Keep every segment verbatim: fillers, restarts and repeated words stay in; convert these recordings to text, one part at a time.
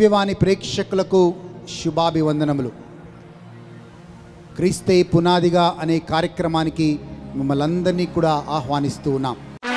దివ్యవాణి ప్రేక్షకులకు శుభాభివందనములు. క్రీస్తే పునాదిగా అనే కార్యక్రమానికి మిమ్మల్ని అందరినీ కూడా ఆహ్వానిస్తూ ఉన్నాం.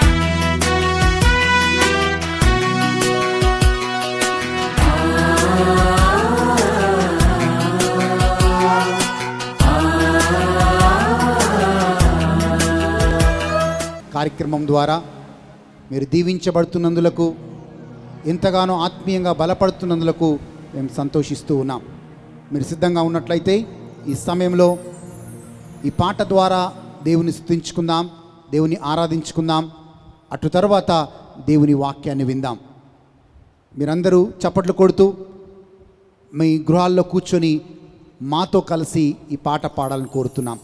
కార్యక్రమం ద్వారా మీరు దీవించబడుతున్నందులకు, ఎంతగానో ఆత్మీయంగా బలపడుతున్నందులకు మేము సంతోషిస్తూ ఉన్నాం. మీరు సిద్ధంగా ఉన్నట్లయితే ఈ సమయంలో ఈ పాట ద్వారా దేవుని స్తుతించుకుందాం, దేవుని ఆరాధించుకుందాం. అటు తర్వాత దేవుని వాక్యాన్ని విందాం. మీరందరూ చప్పట్లు కొడుతూ మీ గృహాల్లో కూర్చొని మాతో కలిసి ఈ పాట పాడాలని కోరుతున్నాం.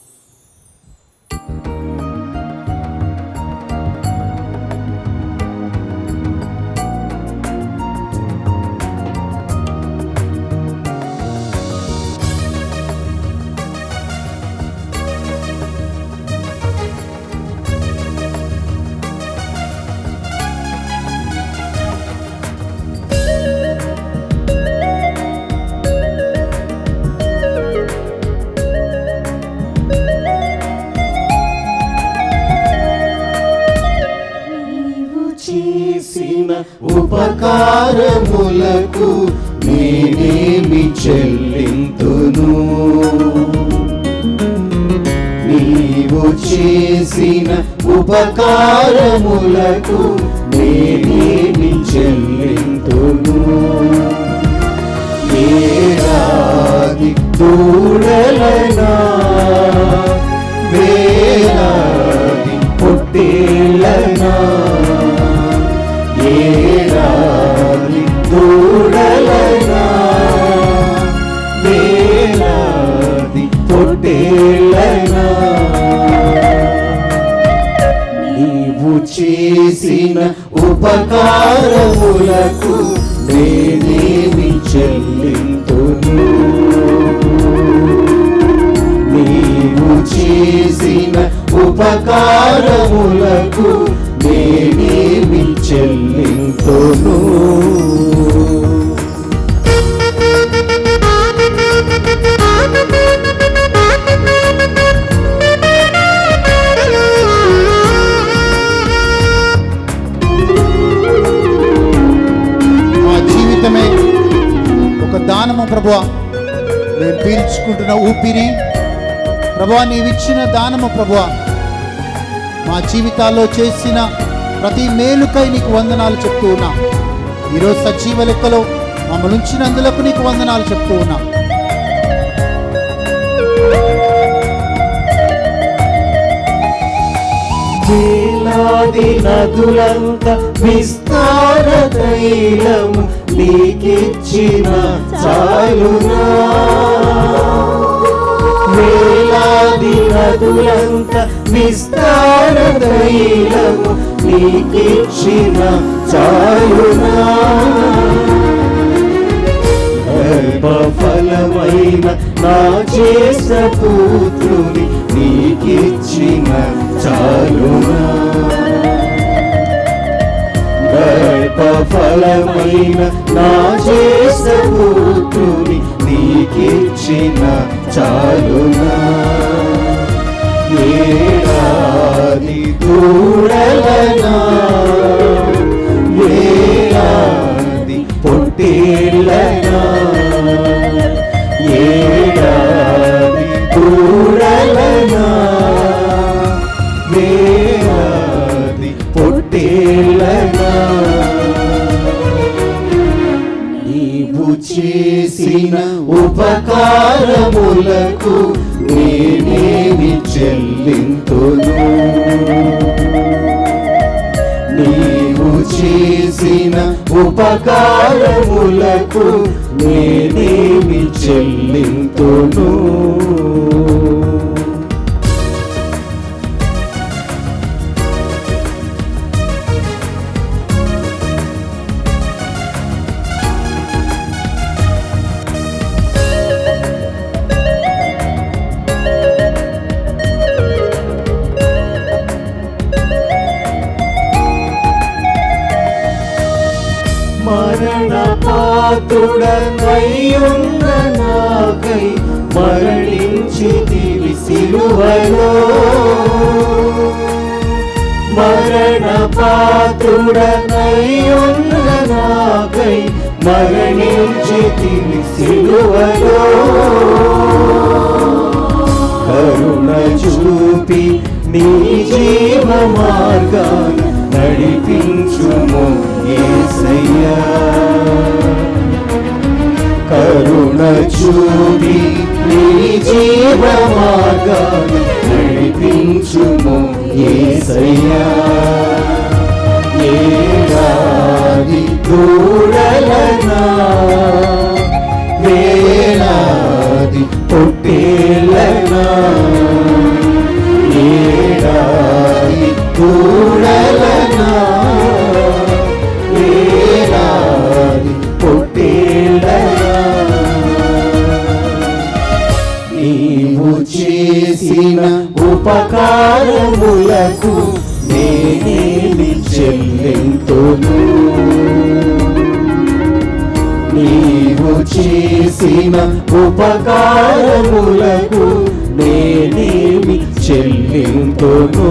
ఉపకారములకు నేనేమి చెల్లింతును, నీవు చేసిన ఉపకారములకు నేనేమి చెల్లింతును. ఏడాది దూడలనా వేలాది పొట్టేళ్ళనా, ఏడాది దూడలనా వేలాది పొట్టేళ్ళనా, నీవు చేసిన ఉపకారములకు నేనేమి చెల్లింతును, నీవు చేసిన ఉపకారములకు నేనేమి చెల్లింతును. మా జీవితమే ఒక దానము ప్రభువా. మేము పీల్చుకుంటున్న ఊపిరి ప్రభువా, నీవిచ్చిన దానము ప్రభువా. మా జీవితాల్లో చేసిన ప్రతి మేలుకై నీకు వందనాలు చెప్తూ ఉన్నా. ఈరోజు సజీవ లెక్కలో మమ్మల్ని ఉంచినందులకు నీకు వందనాలు చెప్తూ ఉన్నా. వేలాది నదులంత విస్తార తైలము నీకిచ్చిన చాలునా, వేలాది నదులంత విస్తార తైలము నీకిచ్చిన చాలునా. గర్భఫలమైన నా చేస పుత్రుని నీకిచ్చిన చాలునా, గర్భఫలమైన నా చేస పుత్రుని నీకిచ్చిన చాలునా. ఏడాది దూడలనా వేలాది పొట్టేళ్ళనా, ఏడాది దూడలనా వేలాది పొట్టేళ్ళనా, నీవు చేసిన ఉపకారములకు నేనేమి చెల్లింతును, నీవు చేసిన ఉపకారములకు నేనేమి చెల్లింతును. మరణ పాత్రుడనయ్యున్న నాకై మరణించితివి సిలువలో మరణ పాత్రుడనయ్యున్న నాకై మరణించితివి సిలువలో కరుణ చూపి నీ జీవ మార్గాన నడిపించుము యేసయ్యా కరుణ చూపి నీ జీవ మార్గాన నడిపించుము యేసయ్యా ఏడాది దూడలనా వేలాది పొట్టేలనా ఏడాది దూడలనా వేలాది పొట్టేలనా నీవు చేసిన ఉపకారములకు నేనేమి చెల్లింతును నీవు చేసిన ఉపకారములకు నేనేమి చెల్లింతును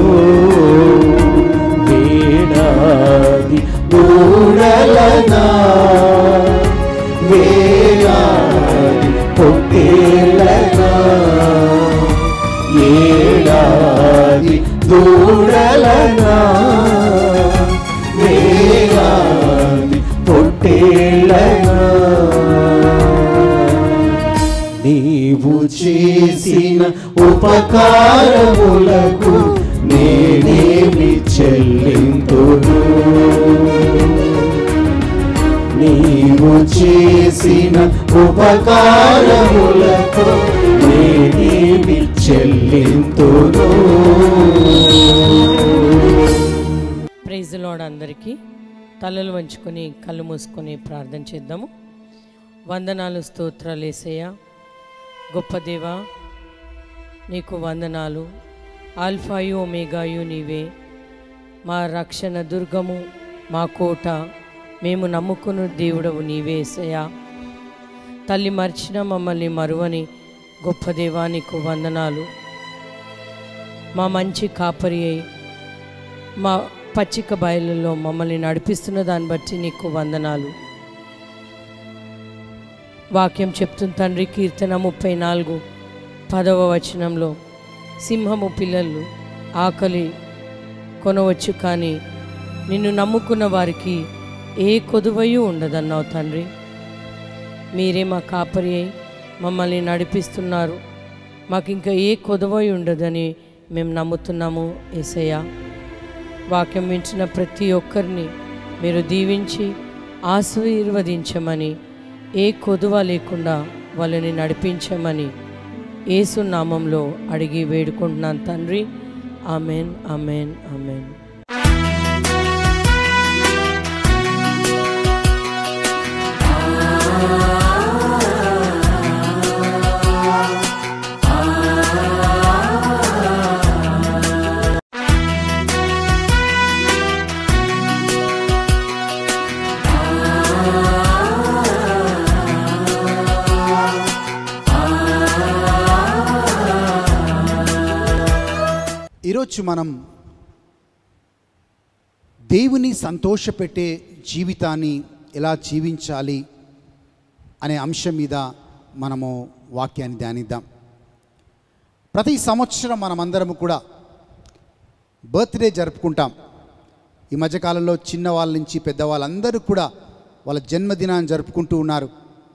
వేడాది దూడలనా వేలాది పొట్టేలనా ఏడాది దూడలనా వేలాది పొట్టేలనా నీవు చేసిన ఉపకారములకు నేనేమి చెల్లింతును నీవు చేసిన ఉపకారములకు నేనేమి చెల్లింతును. Praise the Lord. అందరికీ తలలు వంచుకొని కళ్ళు మూసుకొని ప్రార్థన చేద్దాము. వందనాలు, స్తోత్రాలు యేసయ్యా. గొప్ప దేవా, నీకు వందనాలు. ఆల్ఫాయు ఒమేగాయు నీవే, మా రక్షణ దుర్గము, మా కోట, మేము నమ్ముకున్న దేవుడవు నీవే యేసయ్యా. తల్లి మర్చిన మమ్మల్ని మరువని గొప్ప దేవా నీకు వందనాలు. మా మంచి కాపరి అయి మా పచ్చిక బయలులో మమ్మల్ని నడిపిస్తున్న దాన్ని బట్టి నీకు వందనాలు. వాక్యం చెప్తుంది తండ్రి, కీర్తన ముప్పై నాలుగు పదవ వచనంలో, సింహము పిల్లలు ఆకలి కొనవచ్చు కానీ నిన్ను నమ్ముకున్న వారికి ఏ కొదువయు ఉండదన్నావు తండ్రి. మీరే మా కాపరి అయి మమ్మల్ని నడిపిస్తున్నారు. మాకు ఇంకా ఏ కొదువయి ఉండదని మేము నమ్ముతున్నాము యేసయ్యా. వాక్యం వింటున్న ప్రతి ఒక్కరిని మీరు దీవించి ఆశీర్వదించమని, ఏ కొదువ లేకుండా వాళ్ళని నడిపించమని యేసు నామంలో అడిగి వేడుకుంటున్నాను తండ్రి. Amen, amen, amen. ఈరోజు మనం దేవుని సంతోషపెట్టే జీవితాన్ని ఎలా జీవించాలి అనే అంశం మీద మనము వాక్యాన్ని ధ్యానిద్దాం. ప్రతి సంవత్సరం మనమందరం కూడా బర్త్డే జరుపుకుంటాం. ఈ మధ్యకాలంలో చిన్నవాళ్ళ నుంచి పెద్దవాళ్ళందరూ కూడా వాళ్ళ జన్మదినాన్ని జరుపుకుంటూ ఉన్నారు.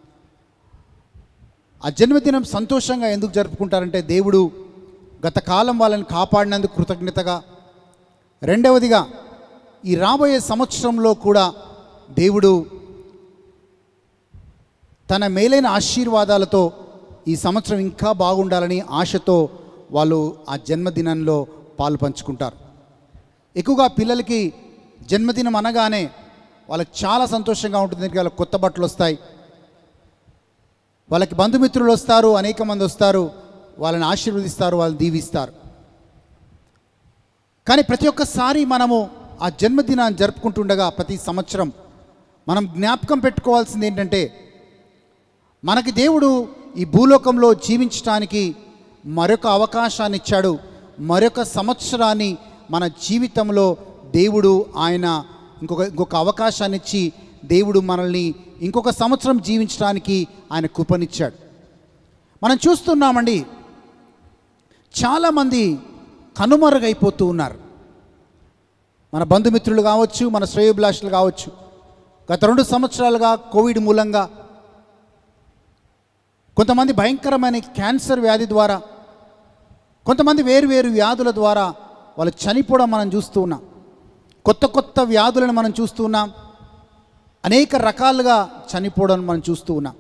ఆ జన్మదినం సంతోషంగా ఎందుకు జరుపుకుంటారంటే, దేవుడు గత కాలం వాళ్ళని కాపాడినందుకు కృతజ్ఞతగా, రెండవదిగా ఈ రాబోయే సంవత్సరంలో కూడా దేవుడు తన మేలైన ఆశీర్వాదాలతో ఈ సంవత్సరం ఇంకా బాగుండాలని ఆశతో వాళ్ళు ఆ జన్మదినంలో పాలు పంచుకుంటారు. ఎక్కువగా పిల్లలకి జన్మదినం అనగానే వాళ్ళకి చాలా సంతోషంగా ఉంటుంది. ఎందుకంటే వాళ్ళకి కొత్త బట్టలు వస్తాయి, వాళ్ళకి బంధుమిత్రులు వస్తారు, అనేక మంది వస్తారు, వాళ్ళని ఆశీర్వదిస్తారు, వాళ్ళని దీవిస్తారు. కానీ ప్రతి ఒక్కసారి మనము ఆ జన్మదినాన్ని జరుపుకుంటుండగా ప్రతి సంవత్సరం మనం జ్ఞాపకం పెట్టుకోవాల్సింది ఏంటంటే, మనకి దేవుడు ఈ భూలోకంలో జీవించడానికి మరొక అవకాశాన్ని ఇచ్చాడు. మరొక సంవత్సరాన్ని మన జీవితంలో దేవుడు ఆయన ఇంకొక ఇంకొక అవకాశాన్ని ఇచ్చి దేవుడు మనల్ని ఇంకొక సంవత్సరం జీవించడానికి ఆయన కృపనిచ్చాడు. మనం చూస్తున్నామండి, చాలామంది కనుమరుగైపోతూ ఉన్నారు. మన బంధుమిత్రులు కావచ్చు, మన శ్రేయోభిలాషులు కావచ్చు. గత రెండు సంవత్సరాలుగా కోవిడ్ మూలంగా కొంతమంది భయంకరమైన క్యాన్సర్ వ్యాధి ద్వారా, కొంతమంది వేరు వేరు వ్యాధుల ద్వారా వాళ్ళు చనిపోవడం మనం చూస్తూ ఉన్నాం. కొత్త కొత్త వ్యాధులను మనం చూస్తూ ఉన్నాం. అనేక రకాలుగా చనిపోవడం మనం చూస్తూ ఉన్నాం.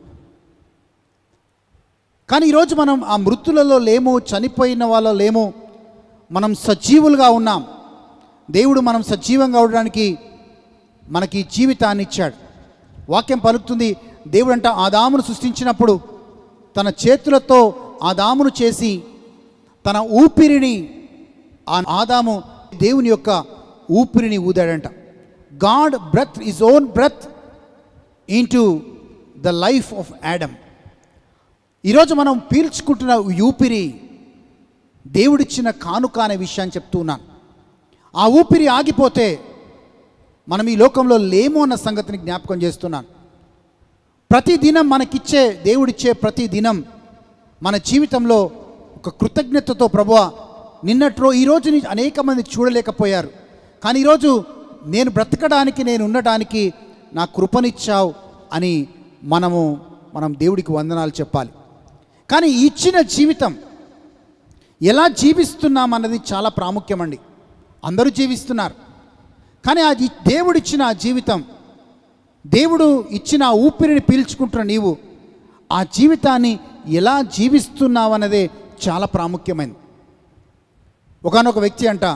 కానీ ఈరోజు మనం ఆ మృతులలో లేము, చనిపోయిన వాళ్ళ లేము, మనం సజీవులుగా ఉన్నాం. దేవుడు మనం సజీవంగా ఉండడానికి మనకి జీవితాన్ని ఇచ్చాడు. వాక్యం పలుకుతుంది, దేవుడు అంట ఆదామును సృష్టించినప్పుడు తన చేతులతో ఆదామును చేసి తన ఊపిరిని, ఆ ఆదాము దేవుని యొక్క ఊపిరిని ఊదాడంట. God breath his own breath into the life of Adam. ఈరోజు మనం పీల్చుకుంటున్న ఊపిరి దేవుడిచ్చిన కానుక అనే విషయాన్ని చెప్తూ ఉన్నాను. ఆ ఊపిరి ఆగిపోతే మనం ఈ లోకంలో లేము అన్న సంగతిని జ్ఞాపకం చేస్తున్నాను. ప్రతి దినం మనకిచ్చే దేవుడిచ్చే ప్రతి దినం మన జీవితంలో ఒక కృతజ్ఞతతో, ప్రభువా నిన్నట్లో ఈరోజు అనేక మంది చూడలేకపోయారు, కానీ ఈరోజు నేను బ్రతకడానికి, నేను ఉండటానికి నా కృపనిచ్చావు అని మనము మనం దేవుడికి వందనాలు చెప్పాలి. కానీ ఇచ్చిన జీవితం ఎలా జీవిస్తున్నామన్నది చాలా ప్రాముఖ్యమండి. అందరూ జీవిస్తున్నారు, కానీ అది దేవుడిచ్చిన ఆ జీవితం, దేవుడు ఇచ్చిన ఆ ఊపిరిని పీల్చుకుంటున్న నీవు ఆ జీవితాన్ని ఎలా జీవిస్తున్నావు అన్నదే చాలా ప్రాముఖ్యమైనది. ఒకానొక వ్యక్తి అంట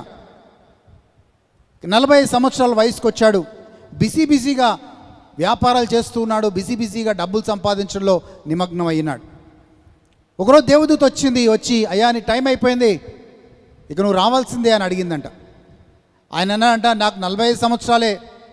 నలభై సంవత్సరాల వయసుకు వచ్చాడు. బిజీ బిజీగా వ్యాపారాలు చేస్తూ ఉన్నాడు, బిజీ బిజీగా డబ్బులు సంపాదించడంలో నిమగ్నం అయినాడు. ఒకరోజు దేవదూత వచ్చింది, వచ్చి అయ్యా నీ టైం అయిపోయింది, ఇక నువ్వు రావాల్సిందే అని అడిగిందంట. ఆయన అన్నాడంట, నాకు నలభై ఐదు సంవత్సరాలే,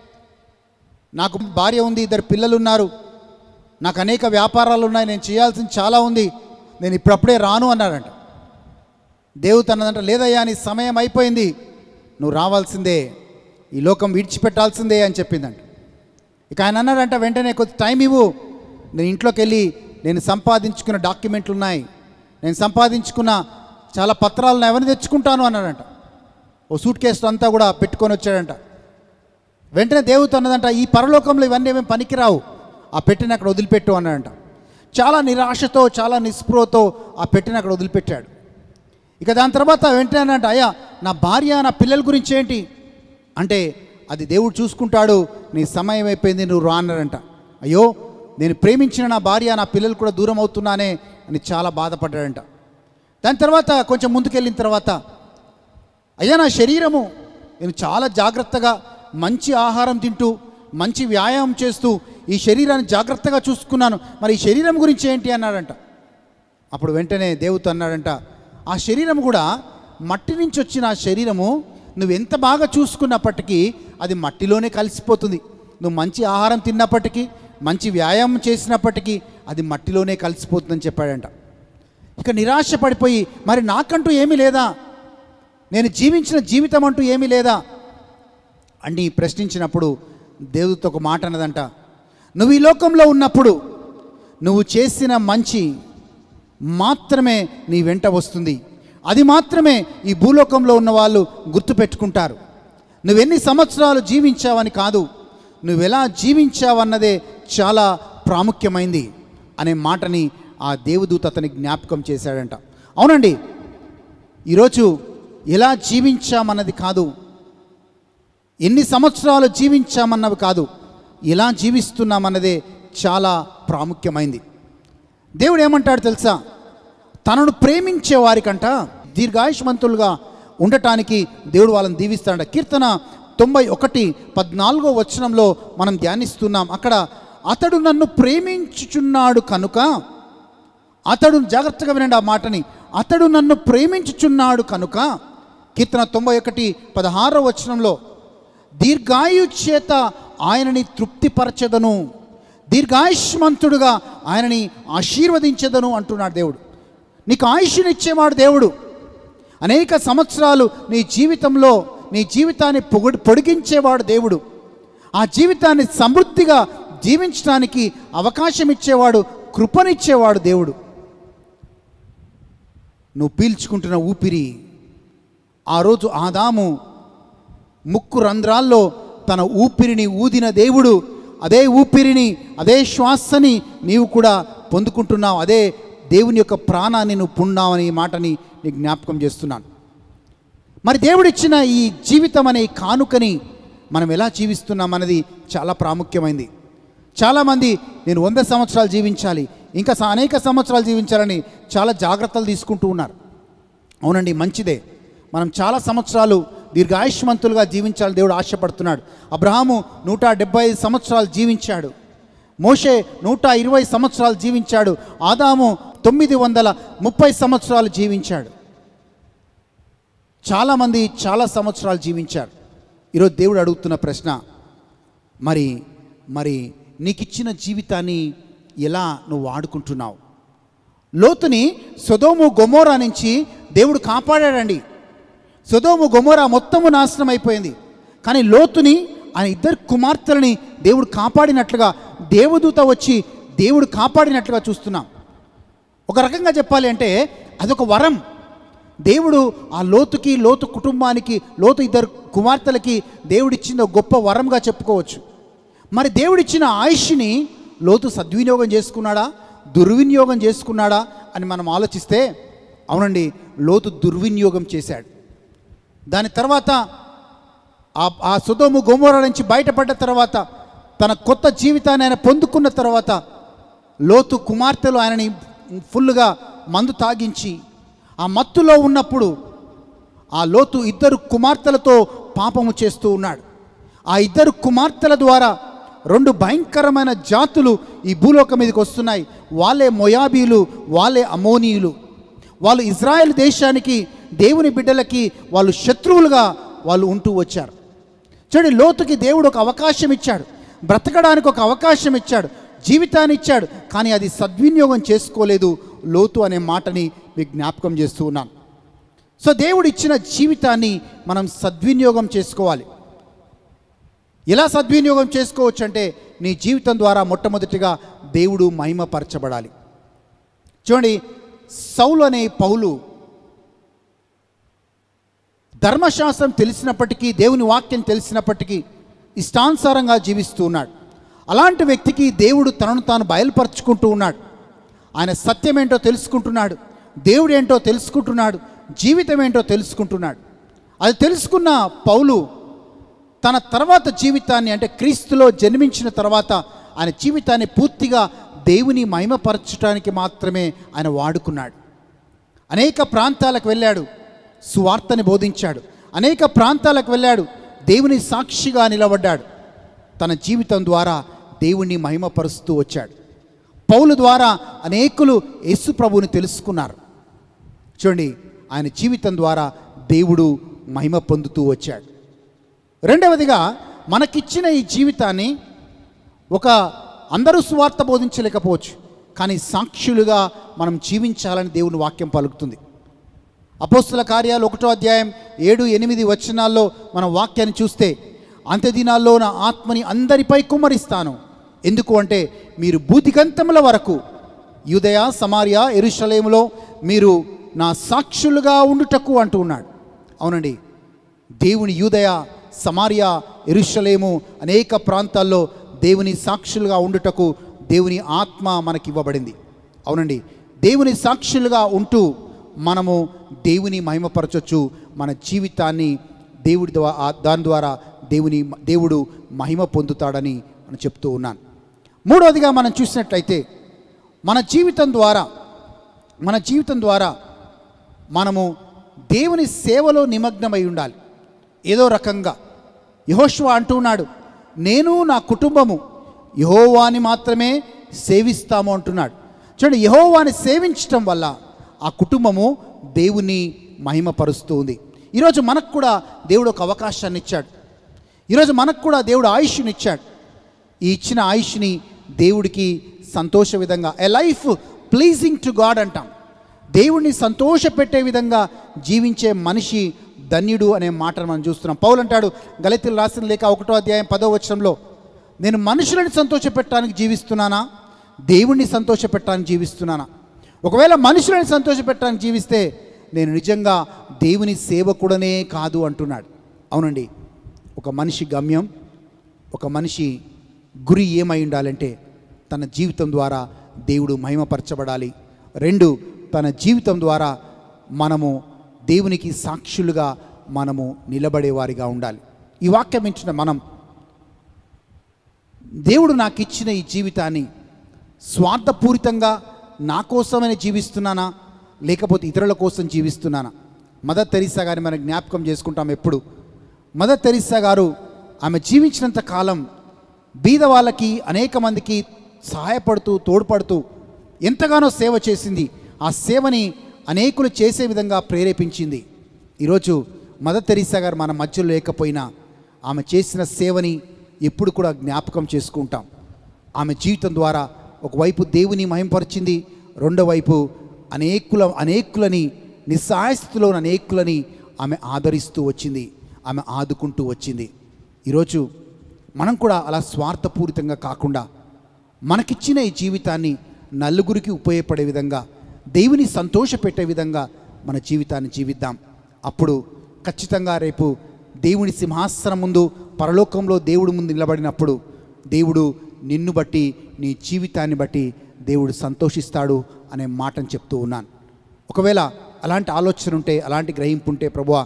నాకు భార్య ఉంది, ఇద్దరు పిల్లలు ఉన్నారు, నాకు అనేక వ్యాపారాలు ఉన్నాయి, నేను చేయాల్సింది చాలా ఉంది, నేను ఇప్పుడప్పుడే రాను అన్నాడంట. దేవత అన్నదంట, లేదయ్యా నీ సమయం అయిపోయింది, నువ్వు రావాల్సిందే, ఈ లోకం విడిచిపెట్టాల్సిందే అని చెప్పిందంట. ఇక ఆయన అన్నాడంట, వెంటనే కొద్ది టైం ఇవ్వు, నేను ఇంట్లోకి వెళ్ళి నేను సంపాదించుకున్న డాక్యుమెంట్లు ఉన్నాయి, నేను సంపాదించుకున్న చాలా పత్రాలను ఎవరిని తెచ్చుకుంటాను అన్నాడంట. ఓ సూట్ కేసు అంతా కూడా పెట్టుకొని వచ్చాడంట. వెంటనే దేవత అన్నదంట, ఈ పరలోకంలో ఇవన్నీ ఏమేమి పనికిరావు, ఆ పెట్టిన అక్కడ వదిలిపెట్టు అన్నాడంట. చాలా నిరాశతో, చాలా నిస్పృహతో ఆ పెట్టిన అక్కడ వదిలిపెట్టాడు. ఇక దాని తర్వాత వెంటనే అన్నట్టు, అయ్యా నా భార్య, నా పిల్లల గురించి ఏంటి అంటే, అది దేవుడు చూసుకుంటాడు, నీ సమయం అయిపోయింది, నువ్వు రా అన్నాడంట. అయ్యో నేను ప్రేమించిన నా భార్య, నా పిల్లలు కూడా దూరం అవుతున్నానే అని చాలా బాధపడ్డాడంట. దాని తర్వాత కొంచెం ముందుకెళ్ళిన తర్వాత, అయ్యా నా శరీరము, నేను చాలా జాగ్రత్తగా మంచి ఆహారం తింటూ మంచి వ్యాయామం చేస్తూ ఈ శరీరాన్ని జాగ్రత్తగా చూసుకున్నాను, మరి ఈ శరీరం గురించి ఏంటి అన్నాడంట. అప్పుడు వెంటనే దేవత అన్నాడంట, ఆ శరీరం కూడా మట్టి నుంచి వచ్చిన ఆ శరీరము నువ్వు ఎంత బాగా చూసుకున్నప్పటికీ అది మట్టిలోనే కలిసిపోతుంది. నువ్వు మంచి ఆహారం తిన్నప్పటికీ, మంచి వ్యాయామం చేసినప్పటికీ అది మట్టిలోనే కలిసిపోతుందని చెప్పాడంట. ఇక నిరాశ పడిపోయి, మరి నాకంటూ ఏమీ లేదా, నేను జీవించిన జీవితం అంటూ ఏమీ లేదా అని ప్రశ్నించినప్పుడు దేవుడితో ఒక మాట అన్నదంట, నువ్వు ఈ లోకంలో ఉన్నప్పుడు నువ్వు చేసిన మంచి మాత్రమే నీ వెంట వస్తుంది, అది మాత్రమే ఈ భూలోకంలో ఉన్న వాళ్ళు గుర్తుపెట్టుకుంటారు. నువ్వెన్ని సంవత్సరాలు జీవించావని కాదు, నువ్వెలా జీవించావన్నదే చాలా ప్రాముఖ్యమైంది అనే మాటని ఆ దేవదూత అతని జ్ఞాపకం చేశాడంట. అవునండి, ఈరోజు ఎలా జీవించామన్నది కాదు, ఎన్ని సంవత్సరాలు జీవించామన్నవి కాదు, ఎలా జీవిస్తున్నామన్నదే చాలా ప్రాముఖ్యమైంది. దేవుడు ఏమంటాడు తెలుసా, తనను ప్రేమించే వారికంట దీర్ఘాయుష్మంతులుగా ఉండటానికి దేవుడు వాళ్ళని దీవిస్తాడంట. కీర్తన తొంభై ఒకటి పద్నాలుగో వచనంలో మనం ధ్యానిస్తున్నాం. అక్కడ అతడు నన్ను ప్రేమించుచున్నాడు కనుక, అతడు జాగ్రత్తగా వినండి ఆ మాటని, అతడు నన్ను ప్రేమించుచున్నాడు కనుక, కీర్తన తొంభై ఒకటి పదహారో వచనంలో, దీర్ఘాయు చేత ఆయనని తృప్తిపరచదను, దీర్ఘాయుష్మంతుడుగా ఆయనని ఆశీర్వదించదను అంటున్నాడు దేవుడు. నీకు ఆయుష్నిచ్చేవాడు దేవుడు. అనేక సంవత్సరాలు నీ జీవితంలో నీ జీవితాన్ని పొగడు పొడిగించేవాడు దేవుడు. ఆ జీవితాన్ని సమృద్ధిగా జీవించడానికి అవకాశం ఇచ్చేవాడు, కృపనిచ్చేవాడు దేవుడు. నువ్వు పీల్చుకుంటున్న ఊపిరి, ఆ రోజు ఆదాము ముక్కు రంధ్రాల్లో తన ఊపిరిని ఊదిన దేవుడు, అదే ఊపిరిని అదే శ్వాసని నీవు కూడా పొందుకుంటున్నావు. అదే దేవుని యొక్క ప్రాణాన్ని నువ్వు పుణ్ణావని ఈ మాటని నీకు జ్ఞాపకం చేస్తున్నాను. మరి దేవుడిచ్చిన ఈ జీవితం అనే కానుకని మనం ఎలా జీవిస్తున్నాం అన్నది చాలా ప్రాముఖ్యమైంది. చాలామంది నేను వంద సంవత్సరాలు జీవించాలి, ఇంకా అనేక సంవత్సరాలు జీవించాలని చాలా జాగ్రత్తలు తీసుకుంటూ ఉన్నారు. అవునండి, మంచిదే. మనం చాలా సంవత్సరాలు దీర్ఘాయుష్మంతులుగా జీవించాలని దేవుడు ఆశపడుతున్నాడు. అబ్రహాము నూట డెబ్బై ఐదు సంవత్సరాలు జీవించాడు. మోషే నూట ఇరవై సంవత్సరాలు జీవించాడు. ఆదాము తొమ్మిది వందల ముప్పై సంవత్సరాలు జీవించాడు. చాలామంది చాలా సంవత్సరాలు జీవించారు. ఈరోజు దేవుడు అడుగుతున్న ప్రశ్న, మరి మరి నీకు ఇచ్చిన జీవితాన్ని ఎలా నువ్వు వాడుకుంటున్నావు? లోతుని సొదోము గొమోరా నుంచి దేవుడు కాపాడాడండి. సొదోము గొమోరా మొత్తము నాశనం అయిపోయింది. కానీ లోతుని ఆయన ఇద్దరు కుమార్తెలని దేవుడు కాపాడినట్లుగా, దేవదూత వచ్చి దేవుడు కాపాడినట్లుగా చూస్తున్నాం. ఒక రకంగా చెప్పాలి అంటే అదొక వరం. దేవుడు ఆ లోతుకి, లోతు కుటుంబానికి, లోతు ఇద్దరు కుమార్తెలకి దేవుడిచ్చిన గొప్ప వరంగా చెప్పుకోవచ్చు. మరి దేవుడిచ్చిన ఆయుష్ని లోతు సద్వినియోగం చేసుకున్నాడా, దుర్వినియోగం చేసుకున్నాడా అని మనం ఆలోచిస్తే, అవునండి, లోతు దుర్వినియోగం చేశాడు. దాని తర్వాత ఆ సొదొమ గొమొర్రా నుంచి బయటపడ్డ తర్వాత, తన కొత్త జీవితాన్ని ఆయన పొందుకున్న తర్వాత, లోతు కుమార్తెలు ఆయనని ఫుల్గా మందు తాగించి ఆ మత్తులో ఉన్నప్పుడు ఆ లోతు ఇద్దరు కుమార్తెలతో పాపము చేస్తూ ఉన్నాడు. ఆ ఇద్దరు కుమార్తెల ద్వారా రెండు భయంకరమైన జాతులు ఈ భూలోకం మీదకి వస్తున్నాయి. వాళ్ళే మొయాబీలు, వాళ్ళే అమోనీయులు. వాళ్ళు ఇజ్రాయెల్ దేశానికి, దేవుని బిడ్డలకి వాళ్ళు శత్రువులుగా వాళ్ళు ఉంటూ వచ్చారు. చూడండి, లోతుకి దేవుడు ఒక అవకాశం ఇచ్చాడు, బ్రతకడానికి ఒక అవకాశం ఇచ్చాడు, జీవితాన్ని ఇచ్చాడు. కానీ అది సద్వినియోగం చేసుకోలేదు లోతు అనే మాటని మీకు జ్ఞాపకం చేస్తూ ఉన్నాను. సో దేవుడు ఇచ్చిన జీవితాన్ని మనం సద్వినియోగం చేసుకోవాలి. ఎలా సద్వినియోగం చేసుకోవచ్చు అంటే, నీ జీవితం ద్వారా మొట్టమొదటిగా దేవుడు మహిమపరచబడాలి. చూడండి, సౌలు అనే పౌలు ధర్మశాస్త్రం తెలిసినప్పటికీ, దేవుని వాక్యం తెలిసినప్పటికీ ఇష్టానుసారంగా జీవిస్తూ ఉన్నాడు. అలాంటి వ్యక్తికి దేవుడు తనను తాను బయలుపరుచుకుంటూ ఉన్నాడు. ఆయన సత్యం ఏంటో తెలుసుకుంటున్నాడు, దేవుడు ఏంటో తెలుసుకుంటున్నాడు, జీవితం ఏంటో తెలుసుకుంటున్నాడు. అది తెలుసుకున్న పౌలు తన తర్వాత జీవితాన్ని, అంటే క్రీస్తులో జన్మించిన తర్వాత ఆయన జీవితాన్ని పూర్తిగా దేవుని మహిమపరచడానికి మాత్రమే ఆయన వాడుకున్నాడు. అనేక ప్రాంతాలకు వెళ్ళాడు, సువార్తని బోధించాడు. అనేక ప్రాంతాలకు వెళ్ళాడు, దేవుని సాక్షిగా నిలబడ్డాడు. తన జీవితం ద్వారా దేవుణ్ణి మహిమపరుస్తూ వచ్చాడు. పౌలు ద్వారా అనేకులు యేసు ప్రభువుని తెలుసుకున్నారు. చూడండి, ఆయన జీవితం ద్వారా దేవుడు మహిమ పొందుతూ వచ్చాడు. రెండవదిగా, మనకిచ్చిన ఈ జీవితాన్ని ఒక అందరూ సువార్త బోధించలేకపోవచ్చు, కానీ సాక్షులుగా మనం జీవించాలని దేవుని వాక్యం పలుకుతుంది. అపోస్తుల కార్యాలు ఒకటో అధ్యాయం ఏడు ఎనిమిది వచనాల్లో మన వాక్యాన్ని చూస్తే, అంత్యదినాల్లో నా ఆత్మని అందరిపై కుమ్మరిస్తాను, ఎందుకు అంటే మీరు భూదిగంతముల వరకు యూదయ, సమారియా, యెరూషలేములో మీరు నా సాక్షులుగా ఉండుటకు అంటూ ఉన్నాడు. అవునండి, దేవుని యూదయ, సమారియా, యెరూషలేము అనేక ప్రాంతాల్లో దేవుని సాక్షులుగా ఉండుటకు దేవుని ఆత్మ మనకి ఇవ్వబడింది. అవునండి, దేవుని సాక్షులుగా ఉంటూ మనము దేవుని మహిమపరచొచ్చు. మన జీవితాన్ని దేవుడి ద్వారా, దాని ద్వారా దేవుని దేవుడు మహిమ పొందుతాడని మనం చెప్తూ ఉన్నాను. మూడవదిగా మనం చూసినట్లయితే, మన జీవితం ద్వారా మన జీవితం ద్వారా మనము దేవుని సేవలో నిమగ్నమై ఉండాలి. ఏదో రకంగా యెహోషువ అంటున్నాడు, నేను నా కుటుంబము యెహోవాని మాత్రమే సేవిస్తాము అంటున్నాడు. చూడండి, యెహోవాని సేవించటం వల్ల ఆ కుటుంబము దేవుని మహిమపరుస్తూ ఉంది. ఈరోజు మనకు కూడా దేవుడు ఒక అవకాశాన్ని ఇచ్చాడు. ఈరోజు మనకు కూడా దేవుడు ఆయుష్ని ఇచ్చాడు. ఈ ఇచ్చిన ఆయుష్ని దేవుడికి సంతోష విధంగా, a life pleasing to God అంటాం. దేవుడిని సంతోషపెట్టే విధంగా జీవించే మనిషి ధన్యుడు అనే మాటను మనం చూస్తున్నాం. పౌలు అంటాడు గలతీయులకు రాసిన లేఖ ఒకటో అధ్యాయం పదో వచనంలో, నేను మనుషులను సంతోషపెట్టడానికి జీవిస్తున్నానా, దేవుణ్ణి సంతోషపెట్టడానికి జీవిస్తున్నానా? ఒకవేళ మనుషులను సంతోషపెట్టడానికి జీవిస్తే నేను నిజంగా దేవుని సేవకుడనే కాదు అంటున్నాడు. అవునండి, ఒక మనిషి గమ్యం, ఒక మనిషి గురి ఏమై ఉండాలంటే తన జీవితం ద్వారా దేవుడు మహిమపరచబడాలి. రెండు, తన జీవితం ద్వారా మనము దేవునికి సాక్షులుగా మనము నిలబడేవారిగా ఉండాలి. ఈ వాక్యం ఇచ్చిన మనం, దేవుడు నాకు ఇచ్చిన ఈ జీవితాన్ని స్వార్థపూరితంగా నా కోసమని జీవిస్తున్నానా, లేకపోతే ఇతరుల కోసం జీవిస్తున్నానా? మదర్ తెరీసా గారిని మనం జ్ఞాపకం చేసుకుంటాం ఎప్పుడు. మదర్ తెరీసా గారు ఆమె జీవించినంత కాలం బీద వాళ్ళకి, అనేక మందికి సహాయపడుతూ తోడ్పడుతూ ఎంతగానో సేవ చేసింది. ఆ సేవని అనేకులు చేసే విధంగా ప్రేరేపించింది. ఈరోజు మదర్ తెరీసా గారు మన మధ్యలో లేకపోయినా ఆమె చేసిన సేవని ఎప్పుడు కూడా జ్ఞాపకం చేసుకుంటాం. ఆమె జీవితం ద్వారా ఒకవైపు దేవుని మహింపరిచింది, రెండో వైపు అనేకుల అనేకులని నిస్సహాయ స్థితిలో ఉన్న అనేకులని ఆమె ఆదరిస్తూ వచ్చింది, ఆమె ఆదుకుంటూ వచ్చింది. ఈరోజు మనం కూడా అలా స్వార్థపూరితంగా కాకుండా మనకిచ్చిన ఈ జీవితాన్ని నలుగురికి ఉపయోగపడే విధంగా, దేవుని సంతోషపెట్టే విధంగా మన జీవితాన్ని జీవిద్దాం. అప్పుడు ఖచ్చితంగా రేపు దేవుని సింహాసనం ముందు, పరలోకంలో దేవుడి ముందు నిలబడినప్పుడు దేవుడు నిన్ను బట్టి, నీ జీవితాన్ని బట్టి దేవుడు సంతోషిస్తాడు అనే మాటను చెప్తూ ఉన్నాను. ఒకవేళ అలాంటి ఆలోచన ఉంటే, అలాంటి గ్రహింపు ఉంటే, ప్రభువా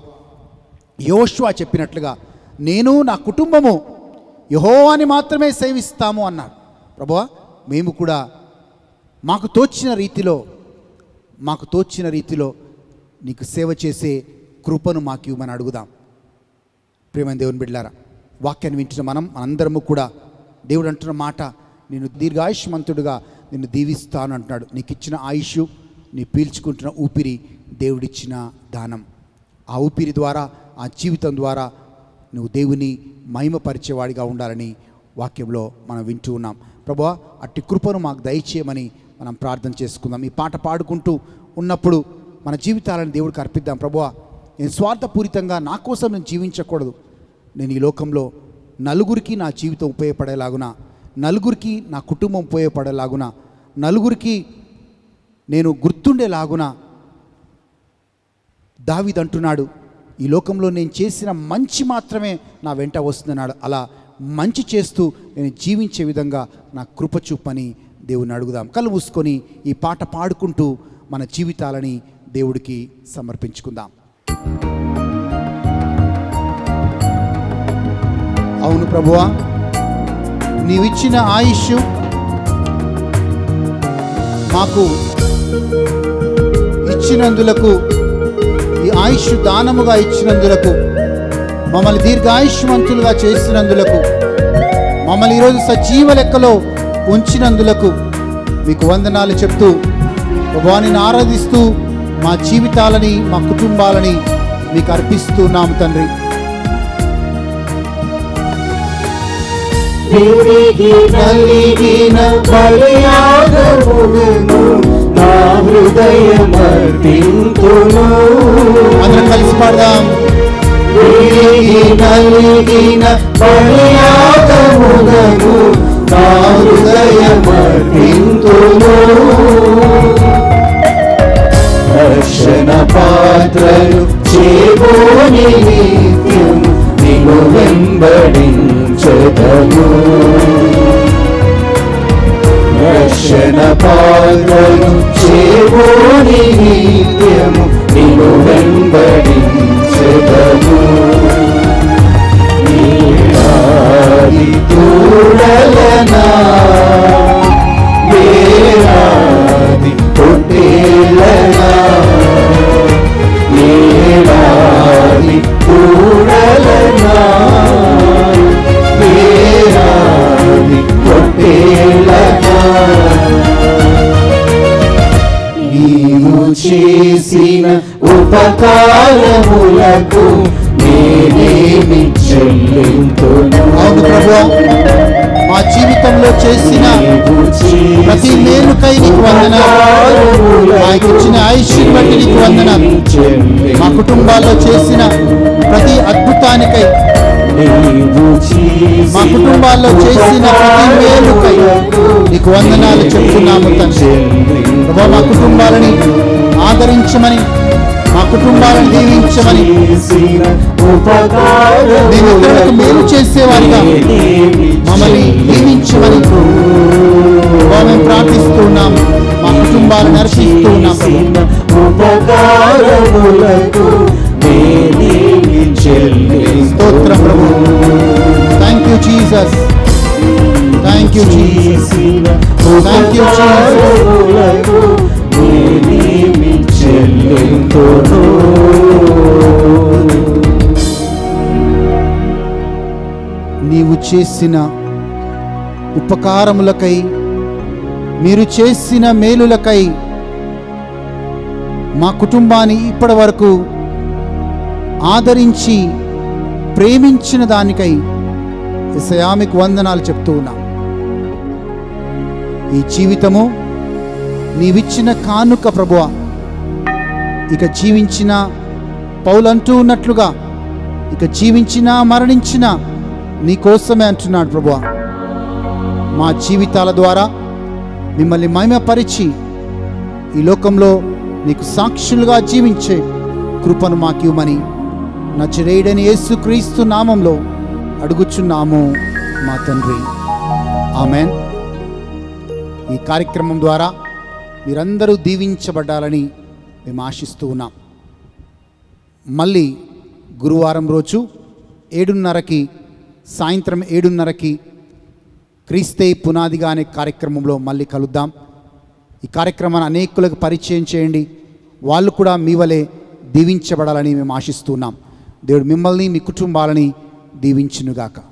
యోషువ చెప్పినట్లుగా నేను నా కుటుంబము యెహోవాని మాత్రమే సేవిస్తాము అన్నాడు. ప్రభువా మేము కూడా మాకు తోచిన రీతిలో మాకు తోచిన రీతిలో నీకు సేవ చేసే కృపను మాకు ఇవ్వమని అడుగుదాం. ప్రియమైన దేవుని బిడ్డలారా, వాక్యాన్ని వింటున్న మనం మనందరము కూడా దేవుడు అంటున్న మాట, నేను దీర్ఘాయుష్మంతుడుగా నిన్ను దీవిస్తాను అంటున్నాడు. నీకు ఇచ్చిన ఆయుష్, నీ పీల్చుకుంటున్న ఊపిరి దేవుడిచ్చిన దానం. ఆ ఊపిరి ద్వారా, ఆ జీవితం ద్వారా నువ్వు దేవుని మహిమపరిచేవాడిగా ఉండాలని వాక్యంలో మనం వింటూ ఉన్నాం. ప్రభువా అట్టి కృపను మాకు దయచేయమని మనం ప్రార్థన చేసుకుందాం. ఈ పాట పాడుకుంటూ ఉన్నప్పుడు మన జీవితాలను దేవుడికి అర్పిద్దాం. ప్రభువా నేను స్వార్థపూరితంగా నా కోసం నేను జీవించకూడదు. నేను ఈ లోకంలో నలుగురికి నా జీవితం ఉపయోగపడేలాగున, నలుగురికి నా కుటుంబం ఉపయోగపడేలాగున, నలుగురికి నేను గుర్తుండేలాగున దావీదు అంటున్నాడు, ఈ లోకంలో నేను చేసిన మంచి మాత్రమే నా వెంట వస్తుందన్నాడు. అలా మంచి చేస్తూ నేను జీవించే విధంగా నా కృప చూపని దేవుని అడుగుదాం. కళ్ళు మూసుకొని ఈ పాట పాడుకుంటూ మన జీవితాలని దేవుడికి సమర్పించుకుందాం. అవును ప్రభువా, నీవిచ్చిన ఆయుష్ మాకు ఇచ్చినందులకు, ఈ ఆయుష్ దానముగా ఇచ్చినందులకు, మమ్మల్ని దీర్ఘాయుష్మంతులుగా చేసినందులకు, మమ్మల్ని ఈరోజు సజీవ లెక్కలో ఉంచినందులకు మీకు వందనాలు చెప్తూ ప్రభువా నిన్ను ఆరాధిస్తూ మా జీవితాలని, మా కుటుంబాలని మీకు అర్పిస్తున్నాము తండ్రి. కలిగిన బలియాగమును నా హృదయమర్పింతును. అందరం కలిసి పాడదాం. కలిగిన బలియాగమును నా హృదయమర్పింతును. రక్షణ పాత్రను చేబోని నిత్యము నిన్ను వెంబడించెదను. రక్షణ పాత్రను చేబోని నిత్యము నిన్ను వెంబడించెదను. నీరాది తూడలనా వేరాది పొట్టేలనా, నీరాది తూడలనా వేరాది పొట్టేలనా, నీవు చేసిన ఉపకారములకు నేనేమి చెల్లింతును. అవును ప్రభువా, మా జీవితంలో చేసిన ప్రతి మేలుకై నీకు వందనాలు. మాకు ఇచ్చిన ఆయుష్ని బట్టి నీకు వందనాలు. మా కుటుంబాల్లో చేసిన ప్రతి అద్భుతానికై, మా కుటుంబాల్లో చేసిన ప్రతి మేలుకై నీకు వందనాలు చెప్తున్నాము తండ్రి. ప్రభువా, మా కుటుంబాలని ఆదరించమని, మా కుటుంబాలను దీవించమని, మేము ఇతరులకు మేలు చేసేవారిగా మమ్మల్ని దీవించమని మేము ప్రార్థిస్తూ ఉన్నాం. మా కుటుంబాలను నడిపిస్తూ ఉన్నాం. స్తోత్రం ప్రభు. Thank you Jesus, thank you Jesus, thank you Jesus. నీవు చేసిన ఉపకారములకై, మీరు చేసిన మేలులకై, మా కుటుంబాన్ని ఇప్పటి వరకు ఆదరించి ప్రేమించిన దానికై యేసయ్యా మీకు వందనాలు చెప్తూ ఉన్నాం. ఈ జీవితము నీవిచ్చిన కానుక ప్రభువా. ఇక జీవించిన పౌలంటూ ఉన్నట్లుగా, ఇక జీవించినా మరణించినా నీ కోసమే అంటున్నాడు ప్రభువా. మా జీవితాల ద్వారా మిమ్మల్ని మహిమపరిచి ఈ లోకంలో నీకు సాక్షులుగా జీవించే కృపను మాకు ఇవ్వమని నజరేయుడైన యేసుక్రీస్తు నామంలో అడుగుచున్నాము మా తండ్రి. ఆమెన్. ఈ కార్యక్రమం ద్వారా మీరందరూ దీవించబడ్డాలని మేము ఆశిస్తూ ఉన్నాం. మళ్ళీ గురువారం రోజు ఏడున్నరకి, సాయంత్రం ఏడున్నరకి క్రీస్తే పునాదిగా అనే కార్యక్రమంలో మళ్ళీ కలుద్దాం. ఈ కార్యక్రమాన్ని అనేకులకు పరిచయం చేయండి. వాళ్ళు కూడా మీ వలె దీవించబడాలని మేము ఆశిస్తున్నాం. దేవుడు మిమ్మల్ని, మీ కుటుంబాలని దీవించునుగాక.